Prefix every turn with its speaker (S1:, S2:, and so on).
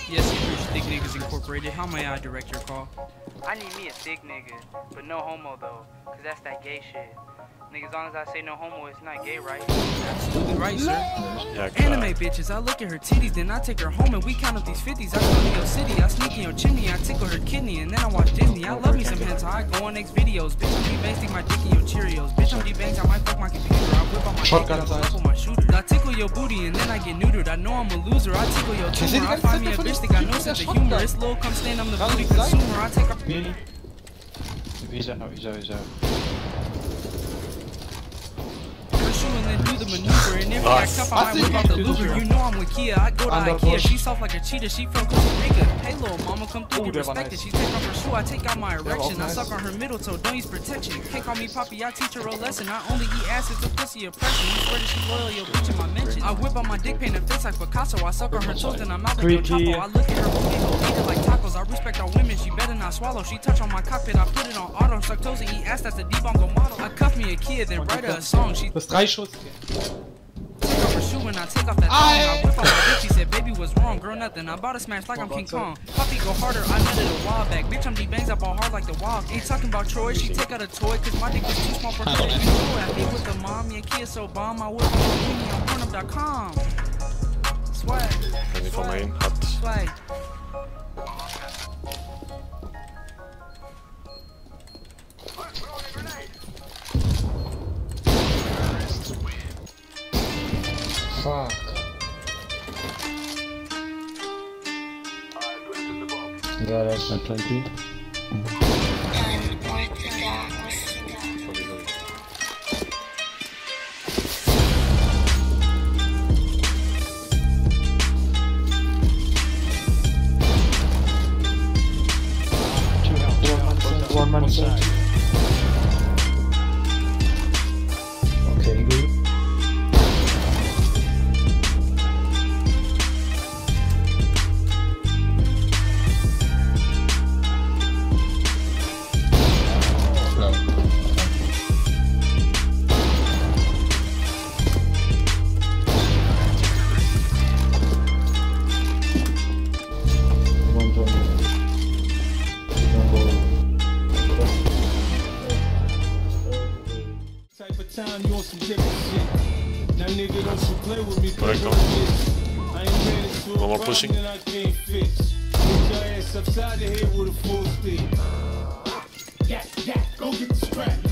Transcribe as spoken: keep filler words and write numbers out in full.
S1: Yes, you reached Thick Niggas Incorporated. How may I direct your call?
S2: I need me a thick nigga, but no homo though, cause that's that gay shit. Nigga, as long as I say no homo, it's not gay, right?
S1: Absolutely right, sir.
S3: Ja,
S1: Anime bitches, I look at her titties, then I take her home and we count up these fifties. I come to your city, I sneak in your chimney, I tickle her kidney, and then I watch Disney. I love me some hentai, I go on next videos. Bitch, I'm D-Bang, stick my dick in your Cheerios. Bitch, I'm D-Bangs, I might fuck my computer. I whip out my dick and I pull up on my shooter. I tickle your booty and then I get neutered. I know I'm a loser, I tickle your tumor. I find me a bitch that got no sense of humor. It's Lil come stand, I'm the booty consumer. I take a...
S4: Visa, no, visa, visa.
S1: And then do the maneuver, and if I cup, I might whip out the Luger. You know I'm with Kia, I go to IKEA. She soft like a cheetah, she from Costa Rica. Hey little mama, come through, get respected. She take off her shoe, I take out my erection. I suck on her middle toe, don't use protection. Can't call me poppy, I teach her a lesson. I only eat ass, it's a pussy oppression. You swear that she loyal, yo bitch in my mention. I whip out my dick, paint and face like Picasso. I suck on her toes, then I'm out like Chapo. I look at her booty, go eat it like tacos. I respect all women, she better not swallow. She touch on my cockpit, I put it on auto. Suck toes and eat ass, that's a D-bongo model. I cuff me a kid, then write her a song. She
S5: Das drei Schuss.
S1: take off her shoe and I take off that thong. I whip out my bitch, she said, baby, what's wrong? Girl, nothing. I'm about to smash like I'm King Kong. Puppy go harder, I nutted a while back. Bitch, I'm D-Bangs, I ball hard like the wild. Ain't talking about Troy, she take out a toy, cause my dick was too small for her. You know, I be with the mom, your kid so bomb. I whip out my weenie on pornhub dot com. Swag.
S3: Wenn die von mir hin hat.
S1: Swag.
S5: Fuck. Yeah, that's not twenty. One man side. Okay, good.
S6: Time you on some different shit. Now nigga don't you play with me. I ain't ready to a problem that I can't fix. Put your ass upside the head with a full stick. Yeah, yeah, go get the strap.